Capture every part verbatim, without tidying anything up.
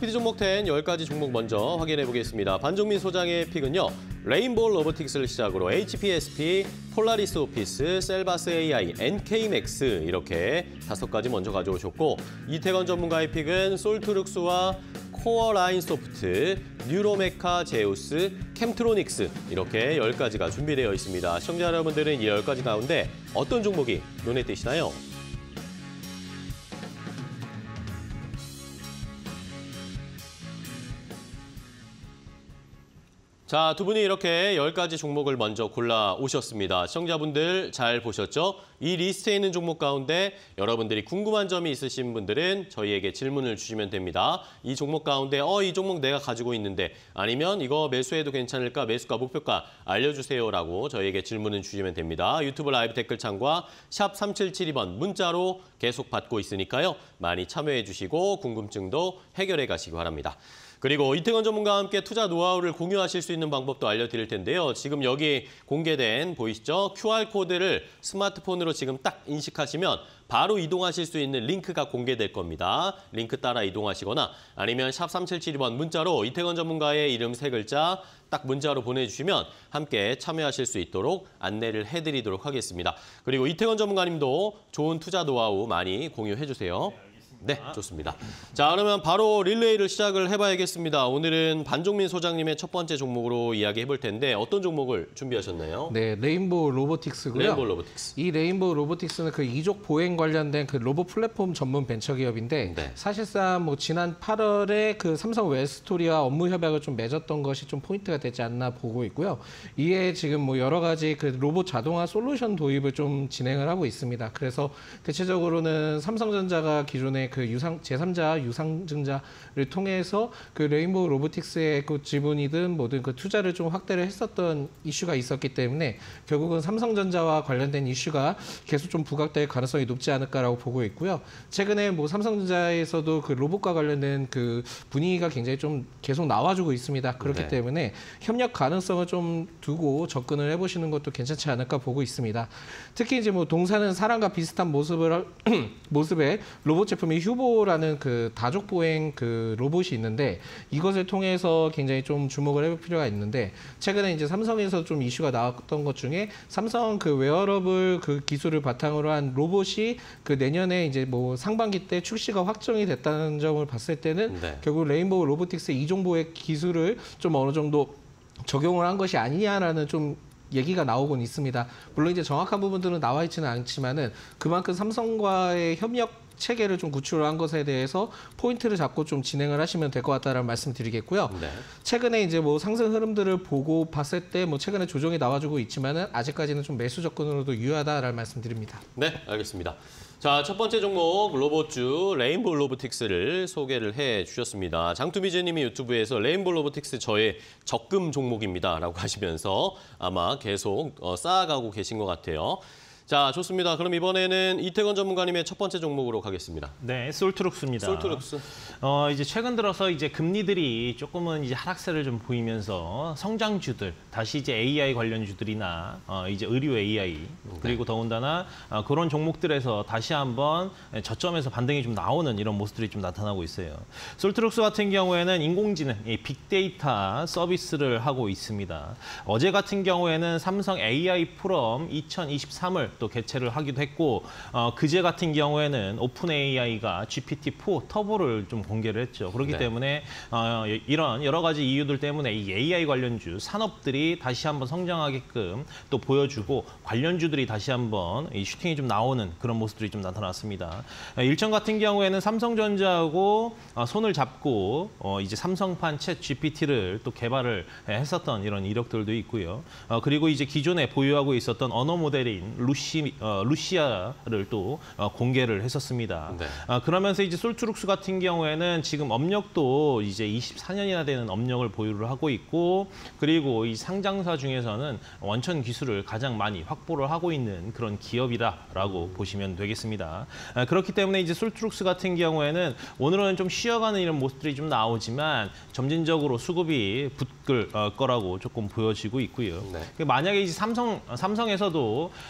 아이피디 종목 텐 열 가지 종목 먼저 확인해 보겠습니다. 반종민 소장의 픽은요. 레인보우 로보틱스를 시작으로 에이치피에스피, 폴라리스 오피스, 셀바스 에이아이, 엔케이맥스 이렇게 다섯 가지 먼저 가져오셨고 이태건 전문가의 픽은 솔트룩스와 코어라인 소프트, 뉴로메카 제우스, 캠트로닉스 이렇게 열 가지가 준비되어 있습니다. 시청자 여러분들은 이 열 가지 가운데 어떤 종목이 눈에 띄시나요? 자, 두 분이 이렇게 열 가지 종목을 먼저 골라 오셨습니다. 시청자분들 잘 보셨죠? 이 리스트에 있는 종목 가운데 여러분들이 궁금한 점이 있으신 분들은 저희에게 질문을 주시면 됩니다. 이 종목 가운데 어, 이 종목 내가 가지고 있는데 아니면 이거 매수해도 괜찮을까? 매수가 목표가 알려주세요라고 저희에게 질문을 주시면 됩니다. 유튜브 라이브 댓글창과 샵 삼칠칠이 번 문자로 계속 받고 있으니까요. 많이 참여해 주시고 궁금증도 해결해 가시기 바랍니다. 그리고 이태건 전문가와 함께 투자 노하우를 공유하실 수 있는 방법도 알려드릴 텐데요. 지금 여기 공개된 보이시죠? 큐알코드를 스마트폰으로 지금 딱 인식하시면 바로 이동하실 수 있는 링크가 공개될 겁니다. 링크 따라 이동하시거나 아니면 샵 삼칠칠이 번 문자로 이태건 전문가의 이름 세 글자 딱 문자로 보내주시면 함께 참여하실 수 있도록 안내를 해드리도록 하겠습니다. 그리고 이태건 전문가님도 좋은 투자 노하우 많이 공유해 주세요. 네, 좋습니다. 자, 그러면 바로 릴레이를 시작을 해봐야겠습니다. 오늘은 반종민 소장님의 첫 번째 종목으로 이야기해볼 텐데 어떤 종목을 준비하셨나요? 네, 레인보우 로보틱스고요. 레인보우 로보틱스. 이 레인보우 로보틱스는 그 이족 보행 관련된 그 로봇 플랫폼 전문 벤처 기업인데 네. 사실상 뭐 지난 팔월에 그 삼성 웰스토리와 업무 협약을 좀 맺었던 것이 좀 포인트가 되지 않나 보고 있고요. 이에 지금 뭐 여러 가지 그 로봇 자동화 솔루션 도입을 좀 진행을 하고 있습니다. 그래서 대체적으로는 삼성전자가 기존에 그 유상 제삼자 유상증자를 통해서 그 레인보우 로보틱스의 그 지분이든 뭐든 그 투자를 좀 확대를 했었던 이슈가 있었기 때문에 결국은 삼성전자와 관련된 이슈가 계속 좀 부각될 가능성이 높지 않을까라고 보고 있고요. 최근에 뭐 삼성전자에서도 그 로봇과 관련된 그 분위기가 굉장히 좀 계속 나와주고 있습니다. 그렇기 네. 때문에 협력 가능성을 좀 두고 접근을 해보시는 것도 괜찮지 않을까 보고 있습니다. 특히 이제 뭐 동사는 사람과 비슷한 모습을 모습의 로봇 제품이 휴보라는 그 다족 보행 그 로봇이 있는데 이것을 통해서 굉장히 좀 주목을 해볼 필요가 있는데 최근에 이제 삼성에서 좀 이슈가 나왔던 것 중에 삼성 그 웨어러블 그 기술을 바탕으로 한 로봇이 그 내년에 이제 뭐 상반기 때 출시가 확정이 됐다는 점을 봤을 때는 네. 결국 레인보우 로보틱스 이종보의 기술을 좀 어느 정도 적용을 한 것이 아니냐라는 좀 얘기가 나오곤 있습니다. 물론 이제 정확한 부분들은 나와 있지는 않지만은 그만큼 삼성과의 협력 체계를 좀 구축을 한 것에 대해서 포인트를 잡고 좀 진행을 하시면 될 것 같다라는 말씀드리겠고요. 네. 최근에 이제 뭐 상승 흐름들을 보고 봤을 때 뭐 최근에 조정이 나와주고 있지만은 아직까지는 좀 매수 접근으로도 유효하다라는 말씀드립니다. 네, 알겠습니다. 자, 첫 번째 종목 로봇주 레인보우 로보틱스를 소개를 해 주셨습니다. 장투미즈님이 유튜브에서 레인보우 로보틱스 저의 적금 종목입니다라고 하시면서 아마 계속 어, 쌓아가고 계신 것 같아요. 자, 좋습니다. 그럼 이번에는 이태건 전문가님의 첫 번째 종목으로 가겠습니다. 네, 솔트룩스입니다. 솔트룩스. 어, 이제 최근 들어서 이제 금리들이 조금은 이제 하락세를 좀 보이면서 성장주들, 다시 이제 에이아이 관련주들이나 어, 이제 의료 에이아이 그리고 네. 더군다나 어, 그런 종목들에서 다시 한번 저점에서 반등이 좀 나오는 이런 모습들이 좀 나타나고 있어요. 솔트룩스 같은 경우에는 인공지능, 이 빅데이터 서비스를 하고 있습니다. 어제 같은 경우에는 삼성 에이아이 포럼 이천이십삼을 또 개최를 하기도 했고 어, 그제 같은 경우에는 오픈 에이아이가 지피티 사 터보를 좀 공개를 했죠. 그렇기 네. 때문에 어, 이런 여러 가지 이유들 때문에 이 에이아이 관련주 산업들이 다시 한번 성장하게끔 또 보여주고 관련주들이 다시 한번 이 슈팅이 좀 나오는 그런 모습들이 좀 나타났습니다. 일정 같은 경우에는 삼성전자하고 어, 손을 잡고 어, 이제 삼성판 챗 지피티를 또 개발을 했었던 이런 이력들도 있고요. 어, 그리고 이제 기존에 보유하고 있었던 언어 모델인 루시 루시, 어, 루시아를 또 어, 공개를 했었습니다. 네. 어, 그러면서 이제 솔트룩스 같은 경우에는 지금 업력도 이제 이십사 년이나 되는 업력을 보유를 하고 있고 그리고 이 상장사 중에서는 원천 기술을 가장 많이 확보를 하고 있는 그런 기업이다라고 보시면 되겠습니다. 어, 그렇기 때문에 이제 솔트룩스 같은 경우에는 오늘은 좀 쉬어가는 이런 모습들이 좀 나오지만 점진적으로 수급이 붙을 어, 거라고 조금 보여지고 있고요. 네. 만약에 이제 삼성 삼성에서도 어, 이제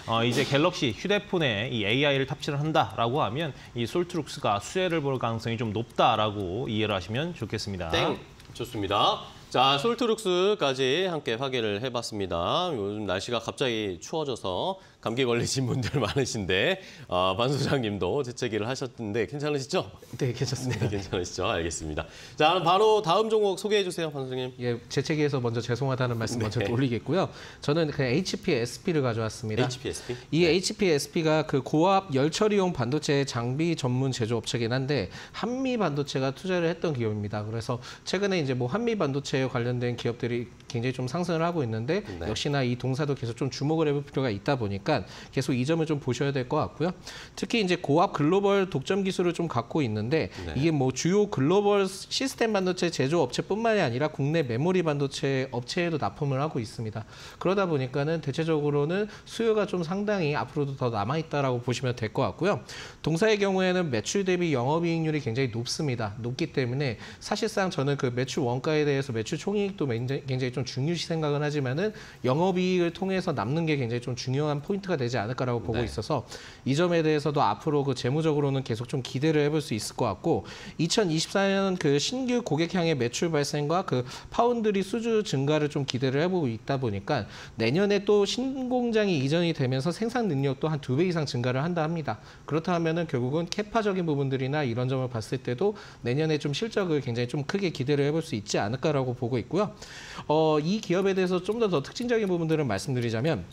이제 갤럭시 휴대폰에 이 에이아이를 탑재를 한다라고 하면 이 솔트룩스가 수혜를 볼 가능성이 좀 높다라고 이해를 하시면 좋겠습니다. 땡! 좋습니다. 자, 솔트룩스까지 함께 확인을 해봤습니다. 요즘 날씨가 갑자기 추워져서 감기 걸리신 분들 많으신데 어, 반 소장님도 재채기를 하셨는데 괜찮으시죠? 네, 괜찮습니다. 네, 괜찮으시죠? 알겠습니다. 자, 그럼 바로 다음 종목 소개해 주세요, 반 소장님. 예, 재채기에서 먼저 죄송하다는 말씀 먼저 올리겠고요. 저는 그 에이치피에스피를 가져왔습니다. 에이치피에스피? 이 에이치피에스피가 그 고압 열 처리용 반도체 장비 전문 제조업체긴 한데 한미 반도체가 투자를 했던 기업입니다. 그래서 최근에 이제 뭐 한미 반도체에 관련된 기업들이 굉장히 좀 상승을 하고 있는데 네. 역시나 이 동사도 계속 좀 주목을 해볼 필요가 있다 보니까 계속 이 점을 좀 보셔야 될 것 같고요. 특히 이제 고압 글로벌 독점 기술을 좀 갖고 있는데 네. 이게 뭐 주요 글로벌 시스템 반도체 제조 업체뿐만이 아니라 국내 메모리 반도체 업체에도 납품을 하고 있습니다. 그러다 보니까는 대체적으로는 수요가 좀 상당히 앞으로도 더 남아 있다라고 보시면 될 것 같고요. 동사의 경우에는 매출 대비 영업이익률이 굉장히 높습니다. 높기 때문에 사실상 저는 그 매출 원가에 대해서 매출 총이익도 굉장히 좀 중요시 생각은 하지만은 영업이익을 통해서 남는 게 굉장히 좀 중요한 포인트가 되지 않을까라고 보고 네. 있어서 이 점에 대해서도 앞으로 그 재무적으로는 계속 좀 기대를 해볼 수 있을 것 같고 이천이십사 년 그 신규 고객향의 매출 발생과 그 파운드리 수주 증가를 좀 기대를 해보고 있다 보니까 내년에 또 신공장이 이전이 되면서 생산 능력도 한 두 배 이상 증가를 한다 합니다. 그렇다 하면은 결국은 캐파적인 부분들이나 이런 점을 봤을 때도 내년에 좀 실적을 굉장히 좀 크게 기대를 해볼 수 있지 않을까라고 보고 있고요. 어, 이 기업에 대해서 좀 더 더 특징적인 부분들을 말씀드리자면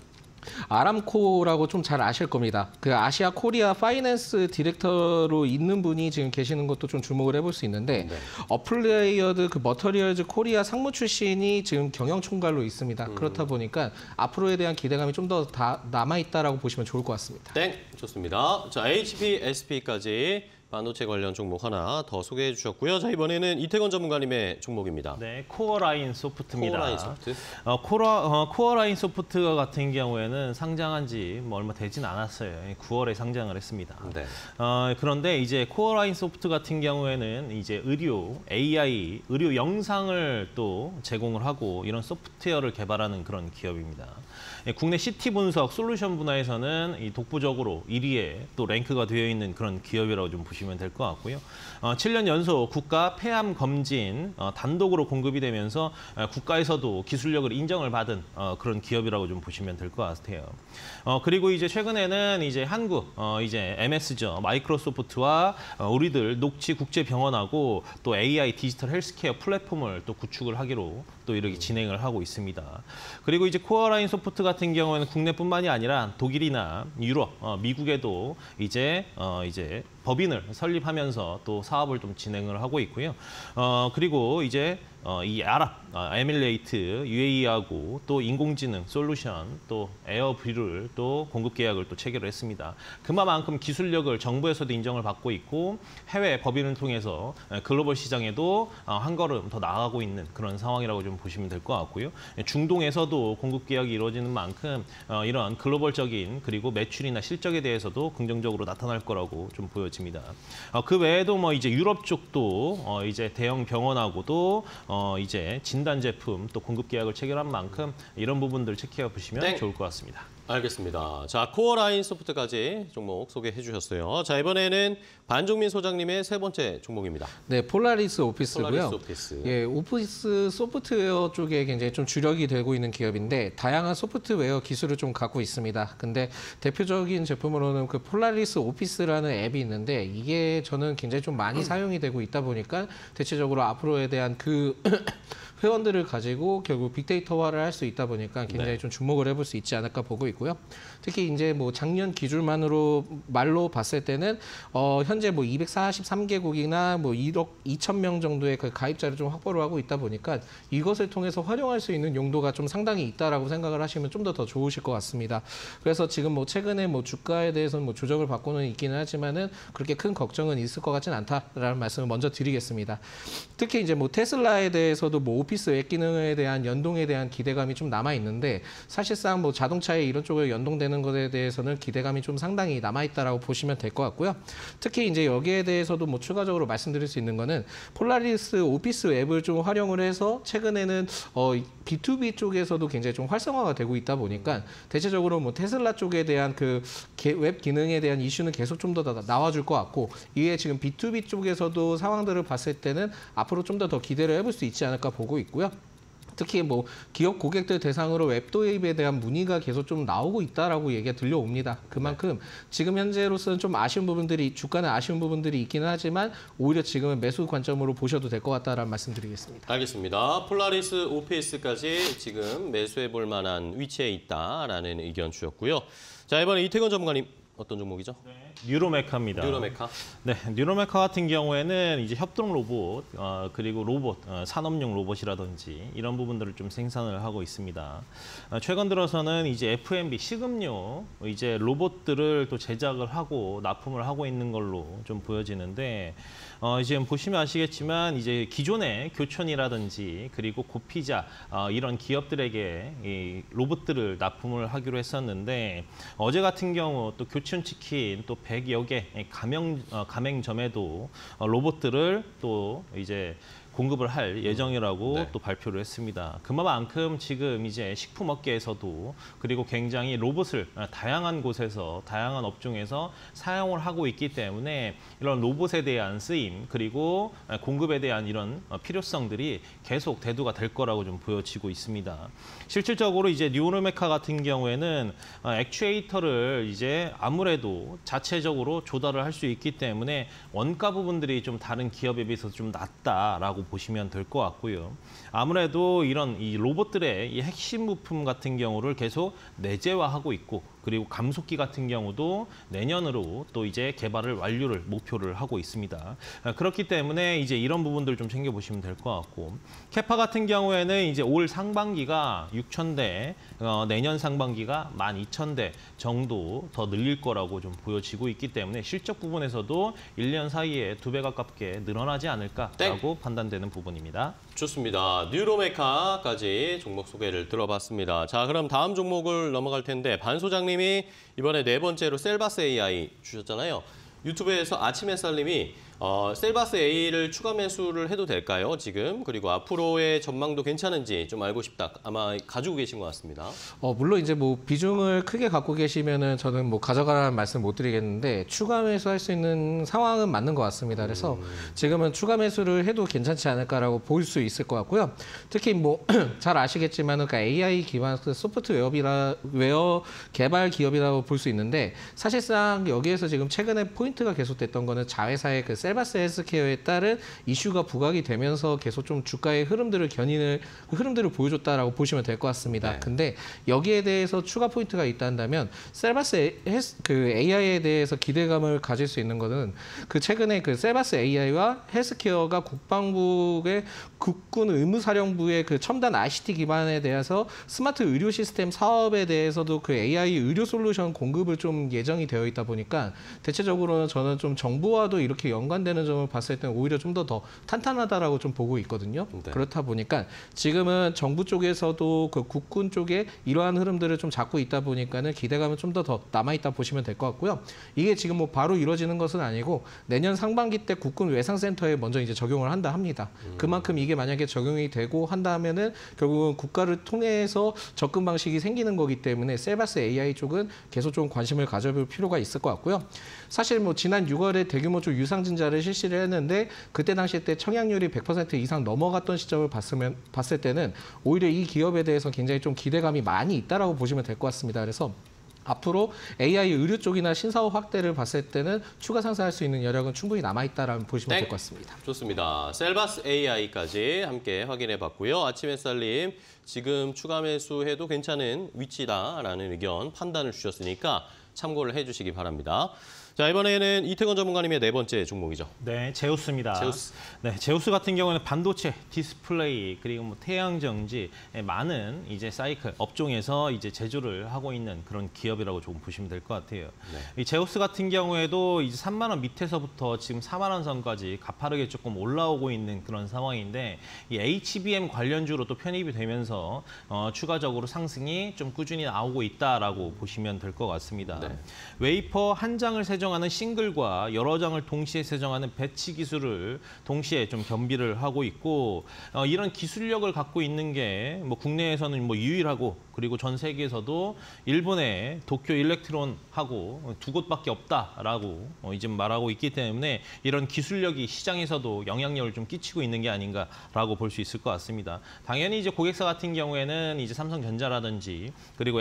아람코라고 좀 잘 아실 겁니다. 그 아시아 코리아 파이낸스 디렉터로 있는 분이 지금 계시는 것도 좀 주목을 해볼 수 있는데 네. 어플레이어드 그 머터리얼즈 코리아 상무 출신이 지금 경영 총괄로 있습니다. 음. 그렇다 보니까 앞으로에 대한 기대감이 좀 더 남아 있다라고 보시면 좋을 것 같습니다. 땡! 좋습니다. 자, 에이치피에스피까지 반도체 관련 종목 하나 더 소개해 주셨고요. 자, 이번에는 이태권 전문가님의 종목입니다. 네, 코어라인 소프트입니다. 코어라인 소프트. 어, 코라, 어, 코어라인 소프트 같은 경우에는 상장한 지 뭐 얼마 되진 않았어요. 구월에 상장을 했습니다. 네. 어, 그런데 이제 코어라인 소프트 같은 경우에는 이제 의료, 에이아이, 의료 영상을 또 제공을 하고 이런 소프트웨어를 개발하는 그런 기업입니다. 예, 국내 씨티 분석 솔루션 분야에서는 이 독보적으로 일 위에 또 랭크가 되어 있는 그런 기업이라고 좀 보시면 될 것 같고요. 어, 칠 년 연속 국가 폐암 검진 어, 단독으로 공급이 되면서 어, 국가에서도 기술력을 인정을 받은 어, 그런 기업이라고 좀 보시면 될 것 같아요. 어, 그리고 이제 최근에는 이제 한국 어, 이제 엠에스죠 마이크로소프트와 어, 우리들 녹지 국제병원하고 또 에이아이 디지털 헬스케어 플랫폼을 또 구축을 하기로 또 이렇게 진행을 하고 있습니다. 그리고 이제 코어라인 소프트 같은 경우에는 국내뿐만이 아니라 독일이나 유럽, 어, 미국에도 이제 어, 이제 법인을 설립하면서 또 사업을 좀 진행을 하고 있고요. 어, 그리고 이제 어, 이 아랍, 어, 에밀레이트, 유에이하고 또 인공지능 솔루션, 또 에어뷰를 또 공급 계약을 또 체결을 했습니다. 그만큼 기술력을 정부에서도 인정을 받고 있고 해외 법인을 통해서 글로벌 시장에도 어, 한 걸음 더 나아가고 있는 그런 상황이라고 좀 보시면 될 것 같고요. 중동에서도 공급 계약이 이루어지는 만큼 어, 이런 글로벌적인 그리고 매출이나 실적에 대해서도 긍정적으로 나타날 거라고 좀 보여집니다. 어, 그 외에도 뭐 이제 유럽 쪽도 어, 이제 대형 병원하고도 어, 이제 진단 제품 또 공급 계약을 체결한 만큼 이런 부분들 체크해 보시면 땡. 좋을 것 같습니다. 알겠습니다. 자, 코어라인 소프트까지 종목 소개해 주셨어요. 자, 이번에는 반종민 소장님의 세 번째 종목입니다. 네, 폴라리스 오피스고요. 폴라리스 오피스. 예, 오피스 소프트웨어 쪽에 굉장히 좀 주력이 되고 있는 기업인데 다양한 소프트웨어 기술을 좀 갖고 있습니다. 근데 대표적인 제품으로는 그 폴라리스 오피스라는 앱이 있는데 이게 저는 굉장히 좀 많이 사용이 되고 있다 보니까 대체적으로 앞으로에 대한 그 회원들을 가지고 결국 빅데이터화를 할 수 있다 보니까 굉장히 네. 좀 주목을 해볼 수 있지 않을까 보고 있고요. 특히 이제 뭐 작년 기준만으로 말로 봤을 때는 어 현재 뭐 이백사십삼 개국이나 뭐 일억 이천 명 정도의 그 가입자를 좀 확보를 하고 있다 보니까 이것을 통해서 활용할 수 있는 용도가 좀 상당히 있다라고 생각을 하시면 좀 더 더 좋으실 것 같습니다. 그래서 지금 뭐 최근에 뭐 주가에 대해서는 뭐 조정을 받고는 있기는 하지만은 그렇게 큰 걱정은 있을 것 같지는 않다라는 말씀을 먼저 드리겠습니다. 특히 이제 뭐 테슬라에 대해서도 뭐 오피스 웹 기능에 대한 연동에 대한 기대감이 좀 남아 있는데 사실상 뭐 자동차에 이런 쪽에 연동되는 것에 대해서는 기대감이 좀 상당히 남아 있다라고 보시면 될 것 같고요. 특히 이제 여기에 대해서도 뭐 추가적으로 말씀드릴 수 있는 거는 폴라리스 오피스 웹을 좀 활용을 해서 최근에는 어 비투비 쪽에서도 굉장히 좀 활성화가 되고 있다 보니까 대체적으로 뭐 테슬라 쪽에 대한 그 웹 기능에 대한 이슈는 계속 좀 더 나와줄 것 같고 이게 지금 비투비 쪽에서도 상황들을 봤을 때는 앞으로 좀 더 더 기대를 해볼 수 있지 않을까 보고 있고요. 특히 뭐 기업 고객들 대상으로 웹 도입에 대한 문의가 계속 좀 나오고 있다라고 얘기가 들려옵니다. 그만큼 지금 현재로서는 좀 아쉬운 부분들이 주가는 아쉬운 부분들이 있기는 하지만 오히려 지금은 매수 관점으로 보셔도 될 것 같다라는 말씀드리겠습니다. 알겠습니다. 폴라리스 오피에스까지 지금 매수해 볼 만한 위치에 있다라는 의견 주셨고요. 자, 이번에 이태건 전문가님 어떤 종목이죠? 뉴로메카입니다. 뉴로메카. 네, 뉴로메카 같은 경우에는 이제 협동 로봇 어, 그리고 로봇 어, 산업용 로봇이라든지 이런 부분들을 좀 생산을 하고 있습니다. 어, 최근 들어서는 이제 에프엠비 식음료 이제 로봇들을 또 제작을 하고 납품을 하고 있는 걸로 좀 보여지는데 어, 지금 보시면 아시겠지만 이제 기존의 교촌이라든지 그리고 고피자 어, 이런 기업들에게 이 로봇들을 납품을 하기로 했었는데 어제 같은 경우 또 교촌 치킨 또 백여 개 가맹 어, 가맹점에도 어, 로봇들을 또 이제 공급을 할 예정이라고 네. 또 발표를 했습니다. 그만큼 지금 이제 식품업계에서도 그리고 굉장히 로봇을 다양한 곳에서 다양한 업종에서 사용을 하고 있기 때문에 이런 로봇에 대한 쓰임 그리고 공급에 대한 이런 필요성들이 계속 대두가 될 거라고 좀 보여지고 있습니다. 실질적으로 이제 뉴로메카 같은 경우에는 액추에이터를 이제 아무래도 자체적으로 조달을 할 수 있기 때문에 원가 부분들이 좀 다른 기업에 비해서 좀 낮다라고 보시면 될 것 같고요. 아무래도 이런 이 로봇들의 이 핵심 부품 같은 경우를 계속 내재화하고 있고 그리고 감속기 같은 경우도 내년으로 또 이제 개발을 완료를 목표를 하고 있습니다. 그렇기 때문에 이제 이런 부분들 좀 챙겨보시면 될 것 같고 캐파 같은 경우에는 이제 올 상반기가 육천 대, 어, 내년 상반기가 만 이천 대 정도 더 늘릴 거라고 좀 보여지고 있기 때문에 실적 부분에서도 일 년 사이에 두 배 가깝게 늘어나지 않을까라고 땡. 판단되는 부분입니다. 좋습니다. 뉴로메카까지 종목 소개를 들어봤습니다. 자, 그럼 다음 종목을 넘어갈 텐데 반 소장님이 이번에 네 번째로 셀바스 에이아이 주셨잖아요. 유튜브에서 아침 햇살님이 어, 셀바스 A를 추가 매수를 해도 될까요, 지금? 그리고 앞으로의 전망도 괜찮은지 좀 알고 싶다. 아마 가지고 계신 것 같습니다. 어, 물론 이제 뭐 비중을 크게 갖고 계시면은 저는 뭐 가져가라는 말씀 못 드리겠는데 추가 매수할 수 있는 상황은 맞는 것 같습니다. 그래서 음. 지금은 추가 매수를 해도 괜찮지 않을까라고 볼 수 있을 것 같고요. 특히 뭐 잘 아시겠지만은 그러니까 에이아이 기반 소프트웨어이라 웨어 개발 기업이라고 볼 수 있는데 사실상 여기에서 지금 최근에 포인트가 계속됐던 거는 자회사의 그 셀바스 헬스케어에 따른 이슈가 부각이 되면서 계속 좀 주가의 흐름들을 견인을 흐름들을 보여줬다라고 보시면 될 것 같습니다. 네. 근데 여기에 대해서 추가 포인트가 있다 한다면 셀바스 그 에이아이에 대해서 기대감을 가질 수 있는 거는 그 최근에 그 셀바스 에이아이와 헬스케어가 국방부의 국군 의무사령부의 그 첨단 아이씨티 기반에 대해서 스마트 의료 시스템 사업에 대해서도 그 에이아이 의료 솔루션 공급을 좀 예정이 되어 있다 보니까 대체적으로는 저는 좀 정부와도 이렇게 연관되는 점을 봤을 때는 오히려 좀 더 더 탄탄하다라고 좀 보고 있거든요. 네. 그렇다 보니까 지금은 정부 쪽에서도 그 국군 쪽에 이러한 흐름들을 좀 잡고 있다 보니까는 기대감은 좀 더 더 남아 있다 보시면 될 것 같고요. 이게 지금 뭐 바로 이루어지는 것은 아니고 내년 상반기 때 국군 외상센터에 먼저 이제 적용을 한다 합니다. 음. 그만큼 이게 만약에 적용이 되고 한다면은 결국은 국가를 통해서 접근 방식이 생기는 거기 때문에 셀바스 에이아이 쪽은 계속 좀 관심을 가져볼 필요가 있을 것 같고요. 사실 뭐 지난 유월에 대규모 좀 유상증자를 실시를 했는데 그때 당시 때 청약률이 백 퍼센트 이상 넘어갔던 시점을 봤으면 봤을 때는 오히려 이 기업에 대해서 굉장히 좀 기대감이 많이 있다라고 보시면 될 것 같습니다. 그래서 앞으로 에이아이 의료 쪽이나 신사업 확대를 봤을 때는 추가 상승할 수 있는 여력은 충분히 남아있다라고 보시면 될 것 같습니다. 좋습니다. 셀바스 에이아이까지 함께 확인해 봤고요. 아침 햇살님, 지금 추가 매수해도 괜찮은 위치다라는 의견, 판단을 주셨으니까 참고를 해주시기 바랍니다. 자, 이번에는 이태건 전문가님의 네 번째 종목이죠. 네, 제우스입니다. 제우스. 네, 제우스 같은 경우는 반도체, 디스플레이, 그리고 뭐 태양정지 많은 이제 사이클 업종에서 이제 제조를 하고 있는 그런 기업이라고 조금 보시면 될 것 같아요. 네. 이 제우스 같은 경우에도 이제 삼만 원 밑에서부터 지금 사만 원 선까지 가파르게 조금 올라오고 있는 그런 상황인데 이 에이치비엠 관련주로 또 편입이 되면서 어, 추가적으로 상승이 좀 꾸준히 나오고 있다라고 보시면 될 것 같습니다. 네. 웨이퍼 한 장을 세정하는 싱글과 여러 장을 동시에 세정하는 배치 기술을 동시에 좀 겸비를 하고 있고 어, 이런 기술력을 갖고 있는 게 뭐 국내에서는 뭐 유일하고 그리고 전 세계에서도 일본의 도쿄 일렉트론하고 두 곳밖에 없다라고 어, 이제 말하고 있기 때문에 이런 기술력이 시장에서도 영향력을 좀 끼치고 있는 게 아닌가라고 볼 수 있을 것 같습니다. 당연히 이제 고객사 같은 경우에는 이제 삼성전자라든지 그리고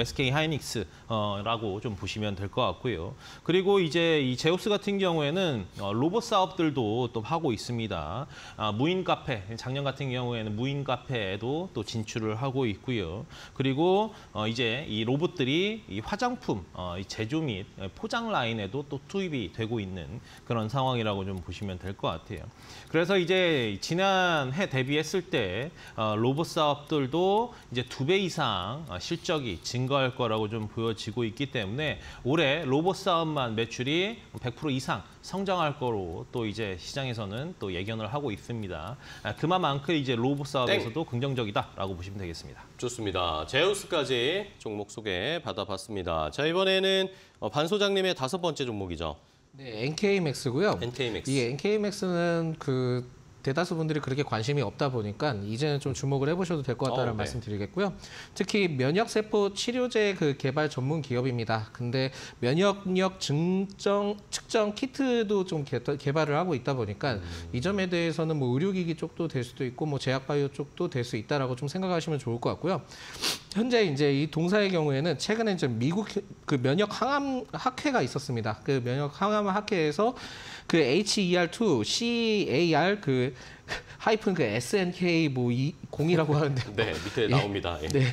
에스케이하이닉스라고 좀 보시면 될 것 같고요. 그리고 이제 이 제우스 같은 경우에는 어, 로봇 사업들도 또 하고 있습니다. 아, 무인 카페, 작년 같은 경우에는 무인 카페에도 또 진출을 하고 있고요. 그리고 어, 이제 이 로봇들이 이 화장품 어, 이 제조 및 포장 라인에도 또 투입이 되고 있는 그런 상황이라고 좀 보시면 될 것 같아요. 그래서 이제 지난해 대비했을 때 어, 로봇 사업들도 이제 두 배 이상 어, 실적이 증가할 거라고 좀 보여지고 있기 때문에 올해 로봇 사업만 매출이 백 퍼센트 이상 성장할 거로 또 이제 시장에서는 또 예견을 하고 있습니다. 아, 그만큼 이제 로봇 사업에서도 긍정적이다라고 보시면 되겠습니다. 좋습니다. 제우스까지 종목 소개 받아봤습니다. 자, 이번에는 반 소장님의 다섯 번째 종목이죠. 네, 엔케이맥스고요. 엔케이맥스. 이 엔케이맥스는 그 대다수 분들이 그렇게 관심이 없다 보니까 이제는 좀 주목을 해보셔도 될 것 같다는 어, 네. 말씀드리겠고요. 특히 면역세포 치료제 그 개발 전문 기업입니다. 근데 면역력 증정 측정 키트도 좀 개, 개발을 하고 있다 보니까 음. 이 점에 대해서는 뭐 의료기기 쪽도 될 수도 있고 뭐 제약바이오 쪽도 될 수 있다라고 좀 생각하시면 좋을 것 같고요. 현재 이제 이 동사의 경우에는 최근에 이제 미국 그 면역 항암 학회가 있었습니다. 그 면역 항암 학회에서 그 에이치 이 알 투, 씨 에이 알 그 하이픈 그 에스 엔 케이 뭐 공이라고 하는데 네, 밑에 나옵니다. 예. 네.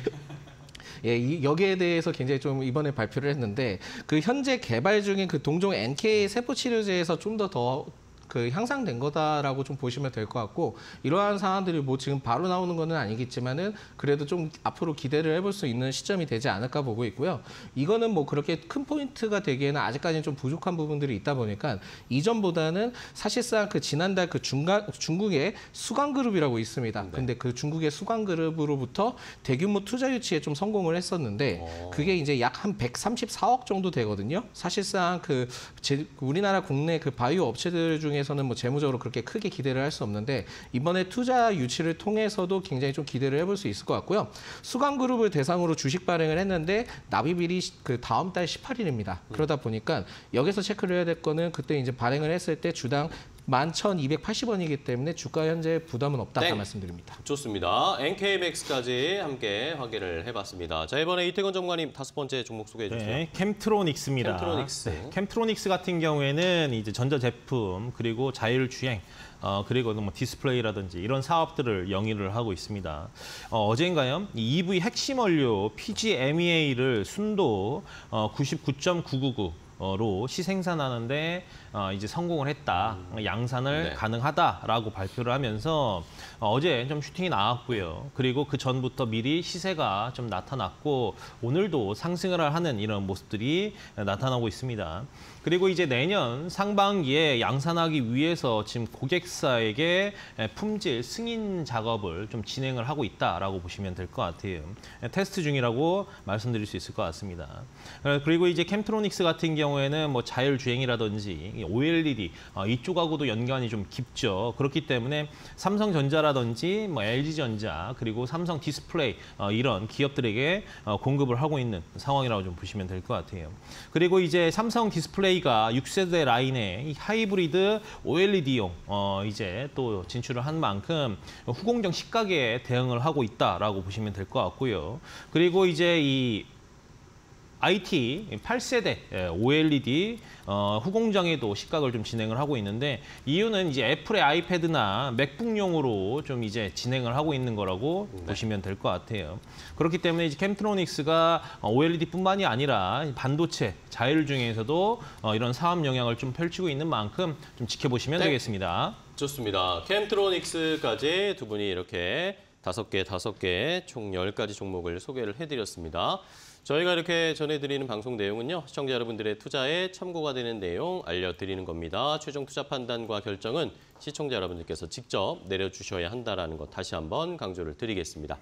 예, 이, 여기에 대해서 굉장히 좀 이번에 발표를 했는데 그 현재 개발 중인 그 동종 엔케이 세포 치료제에서 좀 더 더 그 향상된 거다라고 좀 보시면 될 것 같고 이러한 사안들이 뭐 지금 바로 나오는 거는 아니겠지만은 그래도 좀 앞으로 기대를 해볼 수 있는 시점이 되지 않을까 보고 있고요. 이거는 뭐 그렇게 큰 포인트가 되기에는 아직까지는 좀 부족한 부분들이 있다 보니까 이전보다는 사실상 그 지난달 그 중간 중국의 수강그룹이라고 있습니다. 네. 근데 그 중국의 수강그룹으로부터 대규모 투자 유치에 좀 성공을 했었는데 오. 그게 이제 약 한 백삼십사억 정도 되거든요. 사실상 그 제, 우리나라 국내 그 바이오 업체들 중에 에서는 뭐 재무적으로 그렇게 크게 기대를 할 수 없는데 이번에 투자 유치를 통해서도 굉장히 좀 기대를 해볼 수 있을 것 같고요. 수강그룹을 대상으로 주식 발행을 했는데 납입일이 그 다음 달 십팔 일입니다. 그러다 보니까 여기서 체크를 해야 될 거는 그때 이제 발행을 했을 때 주당 만 천이백팔십 원이기 때문에 주가 현재 부담은 없다 땡. 말씀드립니다. 좋습니다. 엔케이맥스까지 함께 확인을 해봤습니다. 자, 이번에 이태건 전문가님 다섯 번째 종목 소개해 주세요. 네, 캠트로닉스입니다. 캠트로닉스. 네, 캠트로닉스 같은 경우에는 이제 전자제품 그리고 자율주행 어, 그리고 뭐 디스플레이라든지 이런 사업들을 영위를 하고 있습니다. 어, 어제인가요? 이 이브이 핵심 원료 피지엠이에이를 순도 어, 구십구 점 구구구 로 시생산하는데 어, 이제 성공을 했다, 음. 양산을 네. 가능하다라고 발표를 하면서 어, 어제 좀 슈팅이 나왔고요. 그리고 그 전부터 미리 시세가 좀 나타났고 오늘도 상승을 하는 이런 모습들이 나타나고 있습니다. 그리고 이제 내년 상반기에 양산하기 위해서 지금 고객사에게 품질 승인 작업을 좀 진행을 하고 있다라고 보시면 될 것 같아요. 테스트 중이라고 말씀드릴 수 있을 것 같습니다. 그리고 이제 캠트로닉스 같은 경우에는 뭐 자율주행이라든지 오엘이디 이쪽하고도 연관이 좀 깊죠. 그렇기 때문에 삼성전자라든지 뭐 엘지전자 그리고 삼성 디스플레이 이런 기업들에게 공급을 하고 있는 상황이라고 좀 보시면 될 것 같아요. 그리고 이제 삼성 디스플레이가 육 세대 라인에 하이브리드 오엘이디용 어 이제 또 진출을 한 만큼 후공정 시가계에 대응을 하고 있다라고 보시면 될 것 같고요. 그리고 이제 이 아이티 팔 세대 오엘이디 어, 후공정에도 시각을 좀 진행을 하고 있는데 이유는 이제 애플의 아이패드나 맥북용으로 좀 이제 진행을 하고 있는 거라고 네. 보시면 될 것 같아요. 그렇기 때문에 이제 캠트로닉스가 오엘이디뿐만이 아니라 반도체, 자율 중에서도 어, 이런 사업 영향을 좀 펼치고 있는 만큼 좀 지켜보시면 네. 되겠습니다. 좋습니다. 캠트로닉스까지 두 분이 이렇게 다섯 개, 다섯 개, 총 열 가지 종목을 소개를 해드렸습니다. 저희가 이렇게 전해드리는 방송 내용은요. 시청자 여러분들의 투자에 참고가 되는 내용 알려드리는 겁니다. 최종 투자 판단과 결정은 시청자 여러분들께서 직접 내려주셔야 한다는 것 다시 한번 강조를 드리겠습니다.